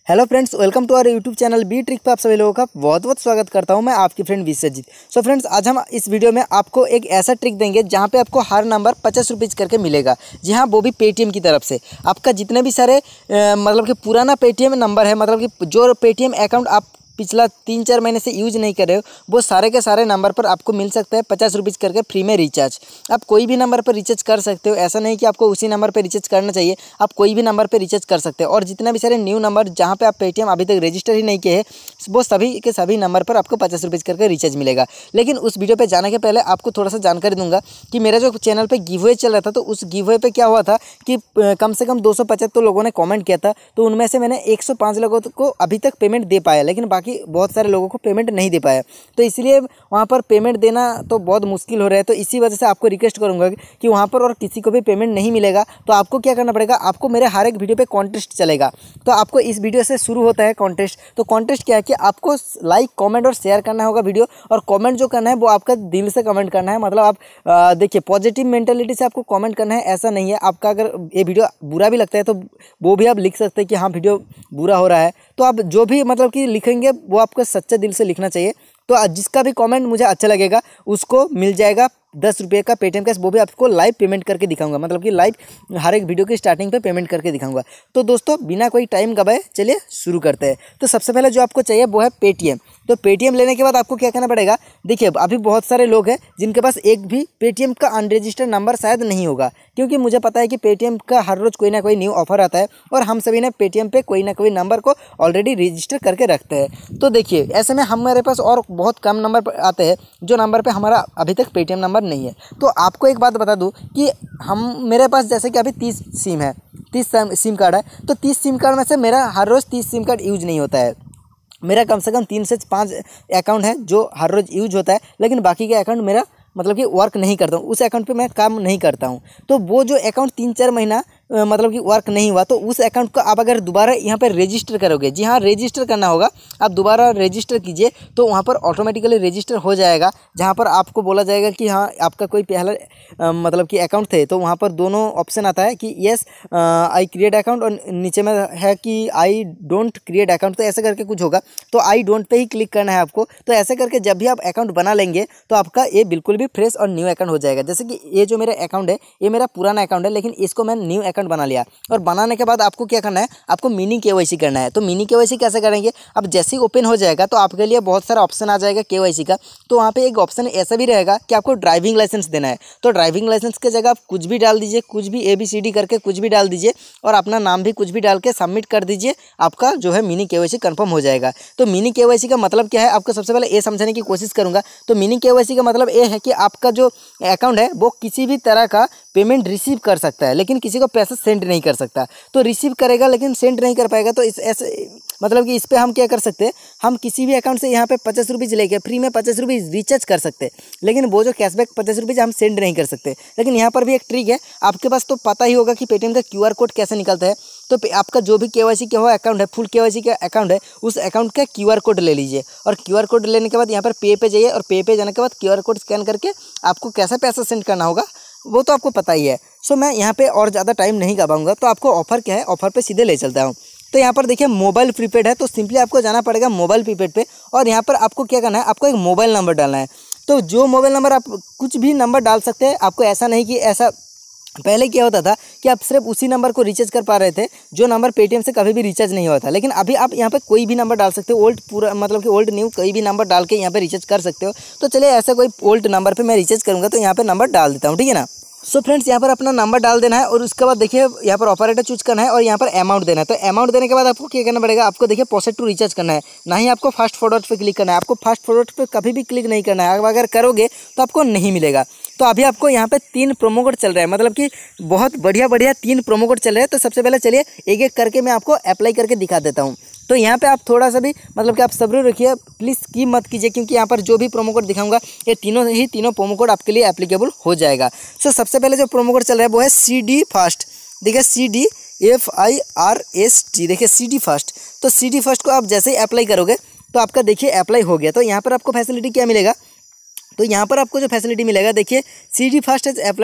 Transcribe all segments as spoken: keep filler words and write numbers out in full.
Hello friends, welcome to our YouTube channel B trick पे आप सभी लोगों का बहुत बहुत स्वागत करता हूं मैं आपकी फ्रेंड विश्वजीत। सो फ्रेंड्स, आज हम इस वीडियो में आपको एक ऐसा ट्रिक देंगे जहां पे आपको हर नंबर पचास रुपीज़ करके मिलेगा। जी हाँ, वो भी पेटीएम की तरफ से। आपका जितने भी सारे आ, मतलब कि पुराना पेटीएम नंबर है, मतलब कि जो पेटीएम अकाउंट आप पिछला तीन चार महीने से यूज़ नहीं कर रहे हो, वो सारे के सारे नंबर पर आपको मिल सकता है पचास रुपीज़ करके फ्री में रिचार्ज। आप कोई भी नंबर पर रिचार्ज कर सकते हो, ऐसा नहीं कि आपको उसी नंबर पर रिचार्ज करना चाहिए, आप कोई भी नंबर पर रिचार्ज कर सकते हो। और जितने भी सारे न्यू नंबर जहाँ पे आप पेटीएम अभी तक रजिस्टर ही नहीं किए हैं, वो सभी के सभी नंबर पर आपको पचास रुपीज़ करके रिचार्ज मिलेगा। लेकिन उस वीडियो पर जाने के पहले आपको थोड़ा सा जानकारी दूंगा कि मेरा जो चैनल पर गिव अवे चल रहा था, तो उस गिव अवे पर क्या हुआ था कि कम से कम दो सौ पचहत्तर लोगों ने कॉमेंट किया था। तो उनमें से मैंने एक सौ पाँच लोगों को अभी तक पेमेंट दे पाया, लेकिन बाकी बहुत सारे लोगों को पेमेंट नहीं दे पाया। तो इसलिए वहाँ पर पेमेंट देना तो बहुत मुश्किल हो रहा है। तो इसी वजह से आपको रिक्वेस्ट करूँगा कि वहाँ पर और किसी को भी पेमेंट नहीं मिलेगा। तो आपको क्या करना पड़ेगा, आपको मेरे हर एक वीडियो पे कॉन्टेस्ट चलेगा। तो आपको इस वीडियो से शुरू होता है कॉन्टेस्ट। तो कॉन्टेस्ट क्या है कि आपको लाइक, कॉमेंट और शेयर करना होगा वीडियो। और कॉमेंट जो करना है वो आपका दिल से कमेंट करना है। मतलब आप देखिए, पॉजिटिव मेंटेलिटी से आपको कॉमेंट करना है, ऐसा नहीं है। आपका अगर ये वीडियो बुरा भी लगता है तो वो भी आप लिख सकते हैं कि हाँ वीडियो बुरा हो रहा है। तो आप जो भी मतलब कि लिखेंगे वो आपको सच्चे दिल से लिखना चाहिए। तो जिसका भी कमेंट मुझे अच्छा लगेगा उसको मिल जाएगा दस रुपये का पेटीएम कैश। वो भी आपको लाइव पेमेंट करके दिखाऊंगा, मतलब कि लाइव हर एक वीडियो की स्टार्टिंग पे पेमेंट करके दिखाऊंगा। तो दोस्तों, बिना कोई टाइम गवाए चलिए शुरू करते हैं। तो सबसे पहले जो आपको चाहिए वो है पेटीएम। तो पेटीएम लेने के बाद आपको क्या करना पड़ेगा, देखिए अभी बहुत सारे लोग हैं जिनके पास एक भी पेटीएम का अनरजिस्टर्ड नंबर शायद नहीं होगा, क्योंकि मुझे पता है कि पेटीएम का हर रोज़ कोई ना कोई न्यू ऑफर आता है और हम सभी ने पेटीएम पे कोई ना कोई नंबर को ऑलरेडी रजिस्टर करके रखते हैं। तो देखिए, ऐसे में हमारे पास और बहुत कम नंबर आते हैं जो नंबर पर हमारा अभी तक पेटीएम नंबर नहीं है। तो आपको एक बात बता दूं कि हम मेरे पास जैसे कि अभी तीस सिम है, तीस सिम कार्ड है। तो तीस सिम कार्ड में से मेरा हर रोज़ तीस सिम कार्ड यूज नहीं होता है। मेरा कम से कम तीन से पाँच अकाउंट है जो हर रोज़ यूज होता है, लेकिन बाकी के अकाउंट मेरा मतलब कि वर्क नहीं करता हूँ, उस अकाउंट पे मैं काम नहीं करता हूँ। तो वो जो अकाउंट तीन चार महीना मतलब कि वर्क नहीं हुआ, तो उस अकाउंट को आप अगर दोबारा यहाँ पर रजिस्टर करोगे, जी हाँ रजिस्टर करना होगा, आप दोबारा रजिस्टर कीजिए तो वहाँ पर ऑटोमेटिकली रजिस्टर हो जाएगा। जहाँ पर आपको बोला जाएगा कि हाँ आपका कोई पहला आ, मतलब कि अकाउंट थे, तो वहाँ पर दोनों ऑप्शन आता है कि येस आई क्रिएट अकाउंट, और नीचे में है कि आई डोंट क्रिएट अकाउंट। तो ऐसे करके कुछ होगा, तो I don't pay he click करना है आपको। तो ऐसे करके जब भी आप अकाउंट बना लेंगे तो आपका ये बिल्कुल भी फ्रेश और न्यू अकाउंट हो जाएगा। जैसे कि ये जो मेरा अकाउंट है, ये मेरा पुराना अकाउंट है, लेकिन इसको मैं न्यू अकाउंट बना लिया। और बनाने के बाद आपको क्या करना है, आपको मिनी केवाईसी करना है। तो मिनी केवाईसी कैसे करेंगे, अब जैसे ही ओपन हो जाएगा तो आपके लिए बहुत सारा ऑप्शन आ जाएगा केवाईसी का। तो वहाँ पे एक ऑप्शन ऐसा भी रहेगा कि आपको ड्राइविंग लाइसेंस देना है। तो ड्राइविंग लाइसेंस की जगह आप कुछ भी डाल दीजिए, कुछ भी ए बी सी डी करके कुछ भी डाल दीजिए, और अपना नाम भी कुछ भी डाल के सबमिट कर दीजिए। आपका जो है मिनी केवाईसी कंफर्म हो जाएगा। तो मिनी केवाईसी का मतलब क्या है, आपको सबसे पहले ये समझाने की कोशिश करूँगा। तो मिनी केवाईसी का मतलब ये है कि आपका जो अकाउंट है वो किसी भी तरह का पेमेंट रिसीव कर सकता है, लेकिन किसी को पैसा सेंड नहीं कर सकता। तो रिसीव करेगा लेकिन सेंड नहीं कर पाएगा। तो इस ऐसे मतलब कि इस पे हम क्या कर सकते हैं, हम किसी भी अकाउंट से यहाँ पे पचास रुपीज़ लेके फ्री में पचास रुपीज़ रिचार्ज कर सकते हैं, लेकिन वो जो कैशबैक पचास रुपीज़ हम सेंड नहीं कर सकते। लेकिन यहाँ पर भी एक ट्रिक है, आपके पास तो पता ही होगा कि पेटीएम का क्यूआर कोड कैसे निकलता है। तो आपका जो भी केवाईसी का हुआ अकाउंट है, फुल केवाईसी का अकाउंट है, उस अकाउंट का क्यूआर कोड ले लीजिए। और क्यूआर कोड लेने के बाद यहाँ पर पे पे जाइए, और पे पे जाने के बाद क्यूआर कोड स्कैन करके आपको कैसा पैसा सेंड करना होगा वो तो आपको पता ही है। सो मैं यहाँ पे और ज़्यादा टाइम नहीं गवाऊंगा। तो आपको ऑफर क्या है, ऑफर पे सीधे ले चलता हूँ। तो यहाँ पर देखिए मोबाइल प्रीपेड है, तो सिंपली आपको जाना पड़ेगा मोबाइल प्रीपेड पे, और यहाँ पर आपको क्या करना है, आपको एक मोबाइल नंबर डालना है। तो जो मोबाइल नंबर, आप कुछ भी नंबर डाल सकते हैं। आपको ऐसा नहीं कि ऐसा पहले क्या होता था कि आप सिर्फ उसी नंबर को रिचार्ज कर पा रहे थे जो नंबर पेटीएम से कभी भी रिचार्ज नहीं हुआ था, लेकिन अभी आप यहाँ पे कोई भी नंबर डाल सकते हो। ओल्ड पूरा मतलब कि ओल्ड न्यू कोई भी नंबर डाल के यहाँ पे रिचार्ज कर सकते हो। तो चलिए ऐसा कोई ओल्ड नंबर पे मैं रिचार्ज करूँगा, तो यहाँ पे नंबर डाल देता हूँ, ठीक है ना। सो फ्रेंड्स, यहाँ पर अपना नंबर डाल देना है, और उसके बाद देखिए यहाँ पर ऑपरेटर चूज करना है, और यहाँ पर अमाउंट देना है। तो अमाउंट देने के बाद आपको क्या करना पड़ेगा, आपको देखिए प्रोसेस टू रिचार्ज करना है, ना ही आपको फास्ट फॉरवर्ड पे क्लिक करना है। आपको फास्ट फॉरवर्ड पे कभी भी क्लिक नहीं करना है, अगर करोगे तो आपको नहीं मिलेगा। तो अभी आपको यहाँ पे तीन प्रोमो कोड चल रहा है, मतलब कि बहुत बढ़िया बढ़िया तीन प्रोमो कोड चल रहे हैं। तो सबसे पहले चलिए एक एक करके मैं आपको अप्लाई करके दिखा देता हूँ। तो यहाँ पे आप थोड़ा सा भी मतलब कि आप सब्र रखिए, प्लीज़ स्किप मत कीजिए, क्योंकि यहाँ पर जो भी प्रोमो कोड दिखाऊंगा ये तीनों ही तीनों प्रोमो कोड आपके लिए एप्लीकेबल हो जाएगा। सो सबसे पहले जो प्रोमो कोड चल रहा है वो है सी डी फास्ट। देखिए C D F I R S T, देखिए सी डी फास्ट। तो सी डी फास्ट को आप जैसे ही अप्लाई करोगे तो आपका देखिए अप्लाई हो गया। तो यहाँ पर आपको फैसिलिटी क्या मिलेगा, तो यहाँ पर आपको जो फैसिलिटी मिलेगा, देखिए C D fast is applied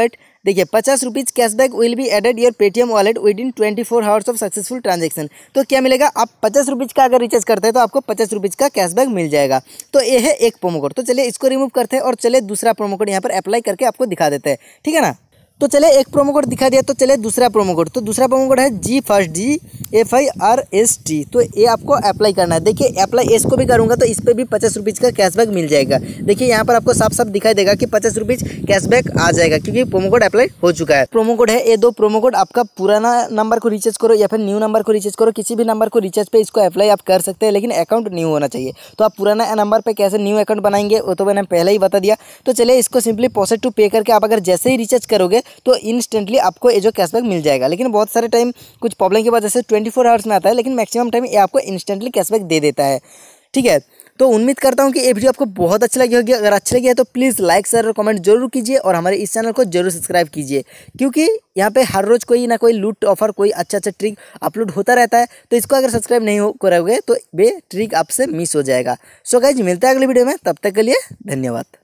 देखिए पचास rupees cashback will be added your Paytm wallet within twenty four hours of successful transaction. तो क्या मिलेगा, आप पचास रुपीज़ का अगर रिचार्ज करते हैं तो आपको पचास रुपीज़ का कैशबैक मिल जाएगा। तो ये है एक प्रोमो कोड। तो चलिए इसको रिमूव करते हैं और चलिए दूसरा प्रोमो कोड यहाँ पर अप्लाई करके आपको दिखा देते हैं, ठीक है ना। तो चले एक प्रोमो कोड दिखा दिया, तो चले दूसरा प्रोमो कोड। तो दूसरा प्रोमो कोड है G first G F I R S T. तो ये आपको अप्लाई करना है। देखिए अप्लाई इसको भी करूँगा तो इस पर भी पचास रुपीज़ का कैशबैक मिल जाएगा। देखिए यहाँ पर आपको साफ साफ दिखाई देगा कि पचास रुपीज़ कैशबैक आ जाएगा क्योंकि प्रोमो कोड अप्लाई हो चुका है। प्रोमो कोड है ये दो प्रोमो कोड, आपका पुराना नंबर को रिचार्ज करो या फिर न्यू नंबर को रिचार्ज करो, किसी भी नंबर को रिचार्ज पे इसको अप्लाई आप कर सकते हैं, लेकिन अकाउंट न्यू होना चाहिए। तो आप पुराना नंबर पर कैसे न्यू अकाउंट बनाएंगे वो तो मैंने पहले ही बता दिया। तो चलिए इसको सिंपली प्रोसेस टू पे करके आप अगर जैसे ही रिचार्ज करोगे तो इंस्टेंटली आपको ये जो कैशबैक मिल जाएगा। लेकिन बहुत सारे टाइम कुछ प्रॉब्लम की वजह से चौबीस आवर्स में आता है, लेकिन मैक्सिमम टाइम ये आपको इंस्टेंटली कैशबैक दे देता है, ठीक है। तो उम्मीद करता हूँ कि ये वीडियो आपको बहुत अच्छी लगी होगी। अगर अच्छी लगी है तो प्लीज़ लाइक शेयर और कमेंट जरूर कीजिए और हमारे इस चैनल को जरूर सब्सक्राइब कीजिए, क्योंकि यहाँ पे हर रोज़ कोई ना कोई लूट ऑफर, कोई अच्छा अच्छा ट्रिक अपलोड होता रहता है। तो इसको अगर सब्सक्राइब नहीं हो करोगे तो वे ट्रिक आपसे मिस हो जाएगा। सो गाइज मिलता है अगली वीडियो में, तब तक के लिए धन्यवाद।